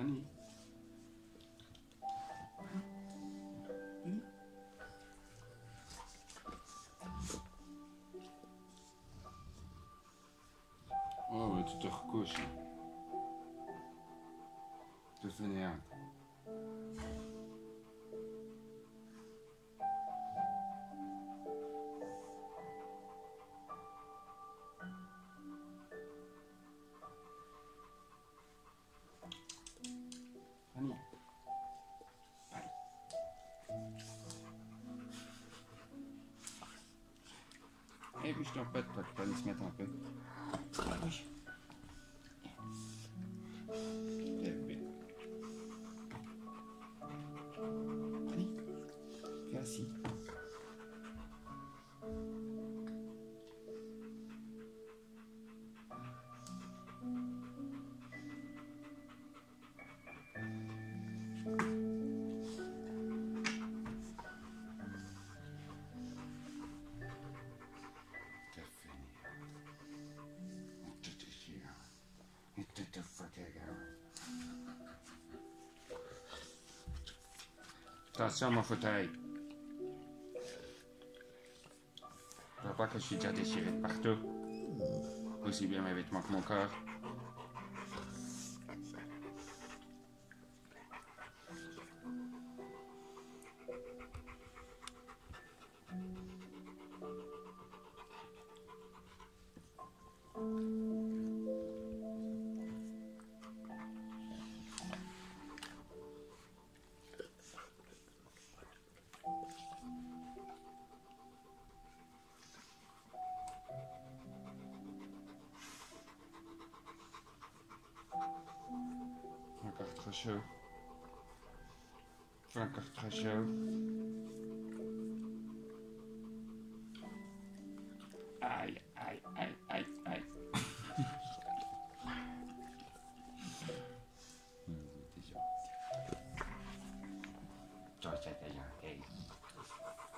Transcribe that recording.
Annie. Oh, tu te recouches. Tu fais rien. Annie. Allez. Eh, bouge ton pote, toi, tu peux aller se mettre un peu. Bouge. Bébé. Allez, viens assis. Attention mon fauteuil. Je vois pas que je suis déjà déchiré de partout. Aussi bien mes vêtements que mon corps. Encore trop chaud. Encore trop chaud. Aïe, aïe, aïe, aïe, aïe. Toi, c'est déjà. Hey.